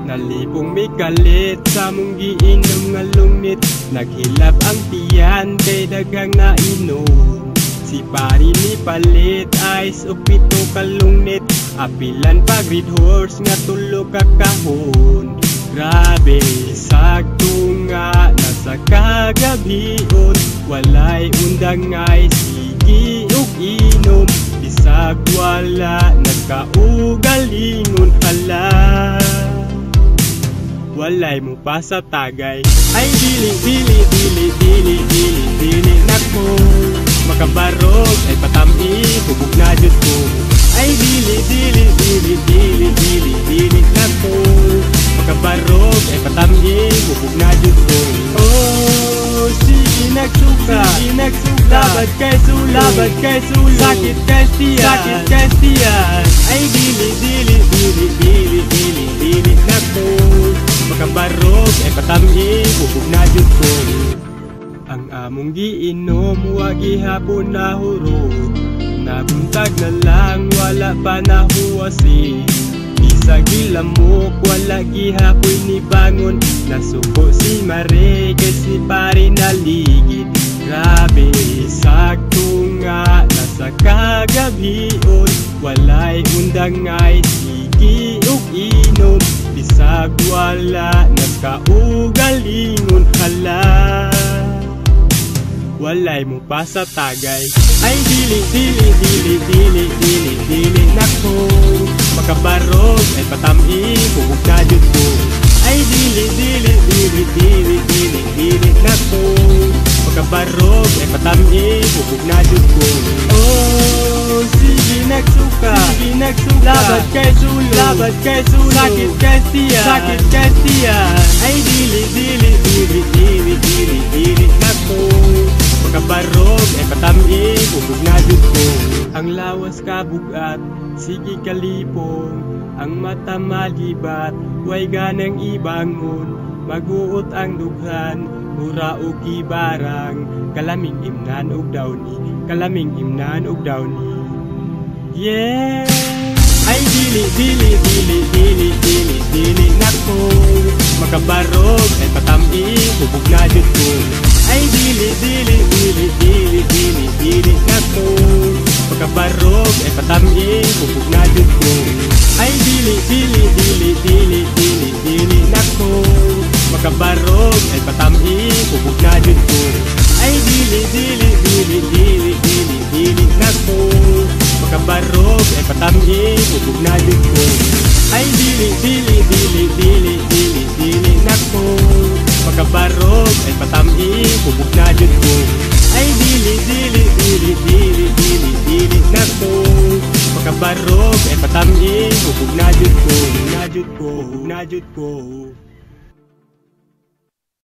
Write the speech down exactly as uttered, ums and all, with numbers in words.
Nalipong may kalit sa mong giinom nga lungit. Naghilap ang tiyan kay daghang nainom. Si pari ni palit ice o pito kalungnit. Apilan pa grid horse nga tulo ka kahon. Grabe sakto nga nasa kagabion. Walay undang ngay sige ug inom. Bisag wala nagkaugalingon hala. Walay mo pa sa tagay. Ay dili dili dili dili dili dili nako. Makabarog ay patami hubog na jud ko. Ay dili dili dili dili dili dili nako. Makabarog ay patami hubog na jud ko. Oh sige nagsuka sige nagsuka. Labad kay sulo labad kay sulo. Sakit kay tiyan sakit kay tiyan. Ay dili dili dili dili dili dili nako. Makabarog ay patami hubog na jud ko. Ang among giinom huwag gihapon na hurot. Nabuntag na lang wala pa nahuwasi. Bisag gilamok wala gihapoy ni bangon. Nasuko si Mare kay si pare naligid. Grabe sakto nga nasa kagabion. Walay undang ngay sige ug inom. Bisag wala nagkaugalingon hala. Walay mo pa sa tagay. Ay dili dili dili dili dili dili nako. Makabarog ay patami hubog na jud ko. Ay dili dili dili dili dili dili nako. Makabarog ay patami hubog na jud ko. Oh sige nagsuka sige nagsuka. Labad kay sulo labad kay sulo. Sakit kay tiyan sakit kay tiyan. Ay dili dili dili dili dili dili nako. Makabarog ay patami hubog na jud ko. Ang lawas kabugat sige kalipong. Ang mata malibat way ganang ibangon. Maguot ang dughan mura og gibarang. Kalaming imnan og dawni kalaming imnan og dawni. Yeah. Ay dili dili dili dili dili dili nako. Makabarog ay patami hubog na jud ko. Ay dili dili dili dili dili dili nako. Makabarog ay patami hubog na jud ko. Ay dili dili dili dili dili dili nako. Makabarog ay patami hubog na jud ko. Ay dili dili dili dili dili dili nako. Makabarog ay patami hubog na jud ko. Ay dili dili dili dili dili dili nako. Makabarog ay patami hubog na jud ko. Ay dili dili dili dili dili dili nako. Makabarog ay patami hubog na jud ko. Na jud ko na jud ko.